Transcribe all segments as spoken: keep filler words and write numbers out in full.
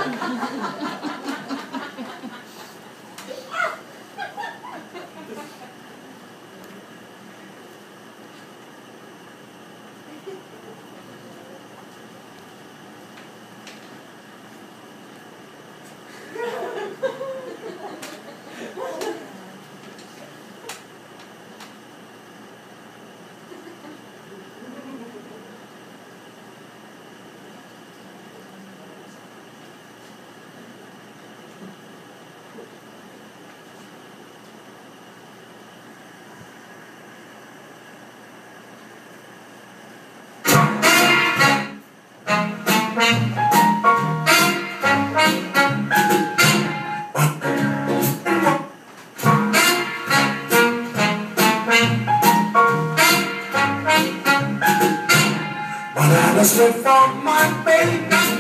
Banana split for my baby,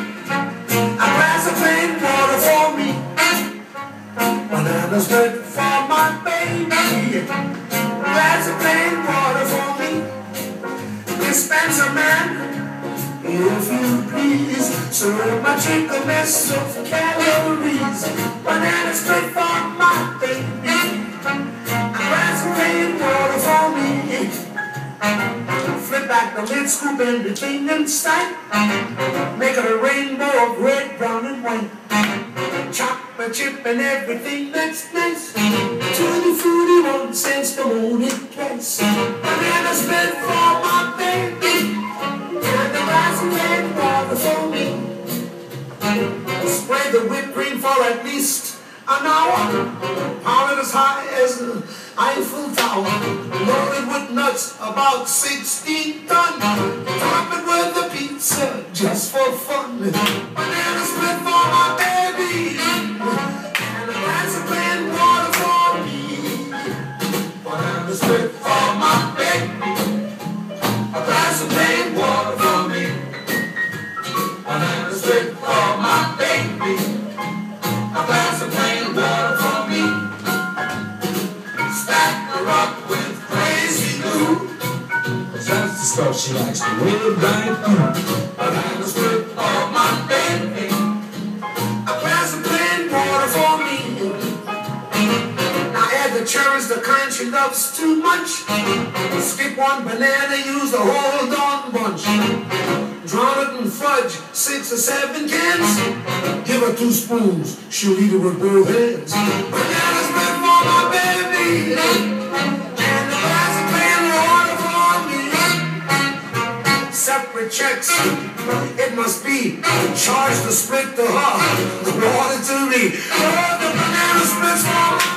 a glass of plain water for me. Banana split for my baby, a glass of plain water for me. Dispenser man, if you please, serve my drink a mess of calories. Banana split for my baby, a glass of plain water for me. Flip back the lid, scoop in between them stack, make it a rainbow of red, brown, and white. Chop and chip and everything that's nice. Tutti frutti, one cents to own it twice. Banana split for my baby, and the glass of red water for me. Spray the whipped cream for at least an hour. Pound it as high as the Eiffel Tower. Loaded with nuts, about sixteen ton. Top it with the pizza, just for fun. Banana split for my baby, and a glass of plain water for me. Banana split for my baby, a glass of plain water for me. Banana split for my baby, a glass of plain water for me. Stack her up with crazy glue, cause that's the stuff she likes to live right through. Banana split for my baby, a glass of plain water for me. Now add the cherries, the kind she loves too much. Skip one banana, use the whole darn bunch. Drown it in fudge, six or seven cans. Give her two spoons, she'll eat it with both hands. Banana split for my baby, and a glass of plain water for me. Separate checks, it must be. Charge the split to her, the water to me. Oh, the banana splits for my